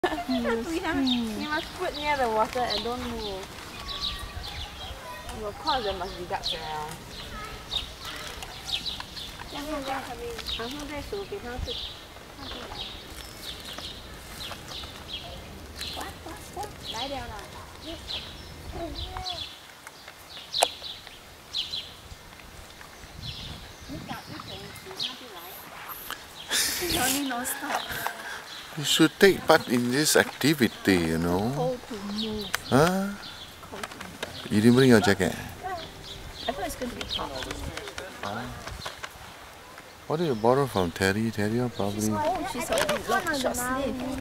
You must put near the water and don't move. Of course there must be ducks around. 然后再数给它是看出来。呱，来了啦！你搞1点几它就来。Only no stop. You should take part in this activity, you know. Cold to move. Huh? You didn't bring your jacket? I thought it's going to be hot. What did you borrow from Terry? Terry probably. Oh, she's a short sleeve.